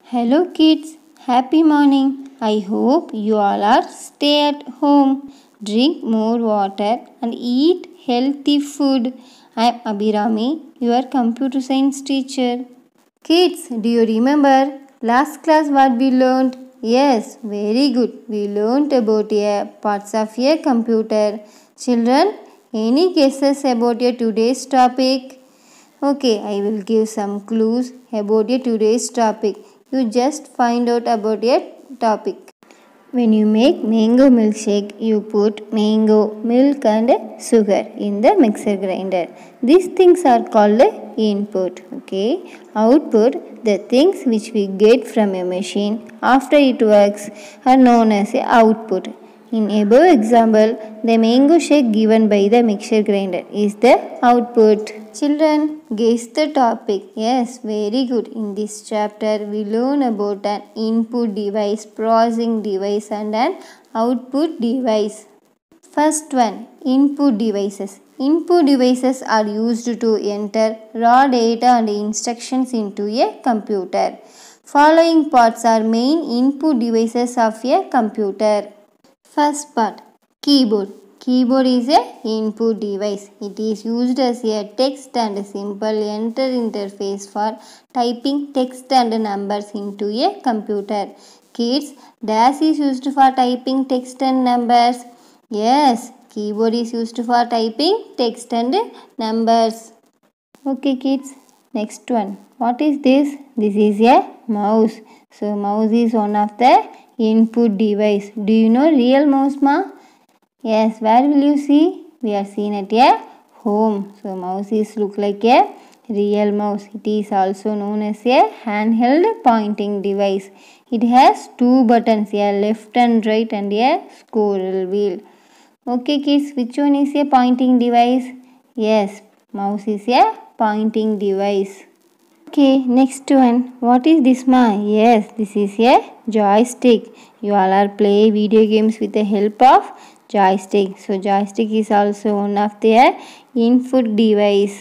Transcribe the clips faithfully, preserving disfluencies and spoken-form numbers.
Hello kids, happy morning. I hope you all are stay at home, drink more water and eat healthy food. I am Abhirami, your computer science teacher. Kids, do you remember last class what we learned? Yes, very good. We learned about a parts of a computer. Children, any guesses about your today's topic? Okay, I will give some clues about your today's topic. You just find out about your topic. When you make mango milkshake, you put mango, milk and sugar in the mixer grinder. These things are called input. Okay. Output, the things which we get from a machine after it works are known as a output. In above example, the mango shake given by the mixer grinder is the output. Children, guess the topic. Yes, very good. In this chapter, we learn about an input device, processing device and an output device. First one, input devices. Input devices are used to enter raw data and instructions into a computer. Following parts are main input devices of a computer. First part, keyboard. Keyboard is a input device. It is used as a text and simple enter interface for typing text and numbers into a computer. Kids, dash is used for typing text and numbers. Yes, keyboard is used for typing text and numbers. Okay kids, next one. What is this? This is a mouse. So mouse is one of the input device. Do you know real mouse, ma? Yes, where will you see? We are seen at a home. So mouse is look like a real mouse. It is also known as a handheld pointing device. It has two buttons, a left and right and a scroll wheel. Okay kids, which one is a pointing device? Yes, mouse is a pointing device. Okay, next one. What is this, ma? Yes, this is a joystick. You all are play video games with the help of joystick. So joystick is also one of their input device.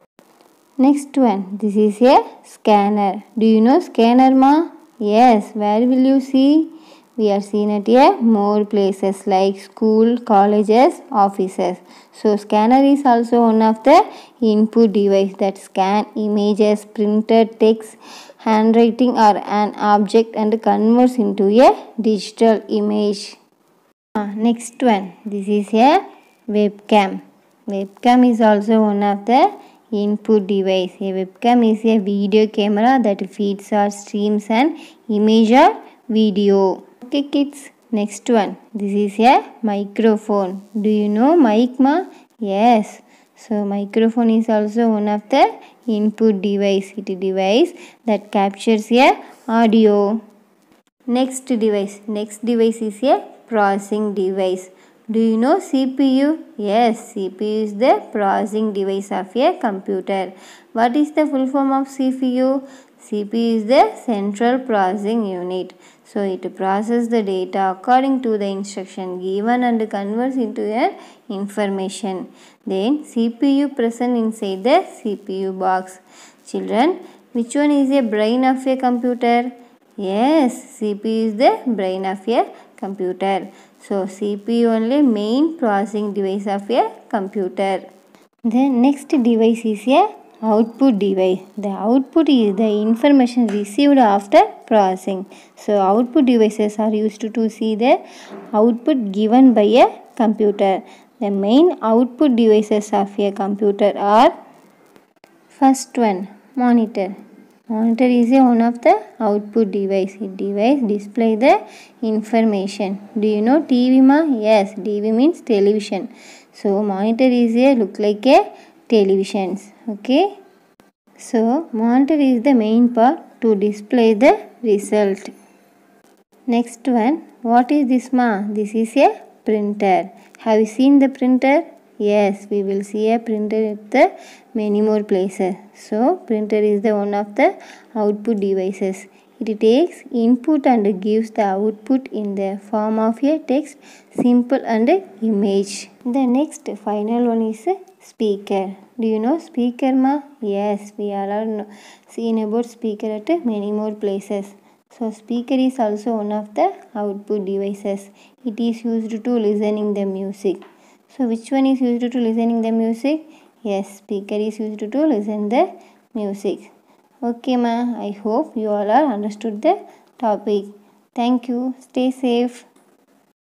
Next one. This is a scanner. Do you know scanner, ma? Yes, where will you see? We are seen at a more places like school, colleges, offices. So scanner is also one of the input device that scan images, printed text, handwriting or an object and converts into a digital image. Uh, next one. This is a webcam. Webcam is also one of the input device. A webcam is a video camera that feeds or streams an image or video. Okay kids, next one. This is a microphone. Do you know mic, ma? Yes. So microphone is also one of the input device. It is a device that captures a audio. Next device. Next device is a processing device. Do you know C P U? Yes, C P U is the processing device of a computer. What is the full form of C P U? C P U is the central processing unit. So it processes the data according to the instruction given and converts into an information. Then C P U present inside the C P U box. Children, which one is a brain of a computer? Yes, C P U is the brain of a computer. So C P U only main processing device of a computer. The next device is a output device. The output is the information received after processing. So output devices are used to see the output given by a computer. The main output devices of a computer are first one, monitor. Monitor is a one of the output device. It device display the information. Do you know T V, ma? Yes, T V means television. So monitor is a look like a televisions. Okay. So monitor is the main part to display the result. Next one. What is this, ma? This is a printer. Have you seen the printer? Yes, we will see a printer at the many more places. So printer is the one of the output devices. It takes input and gives the output in the form of a text, simple and image. The next final one is a speaker. Do you know speaker, ma? Yes, we all are seen about speaker at many more places. So speaker is also one of the output devices. It is used to listening the music. So which one is used to listening the music? Yes, speaker is used to listen the music. Okay ma, I hope you all are understood the topic. Thank you. Stay safe.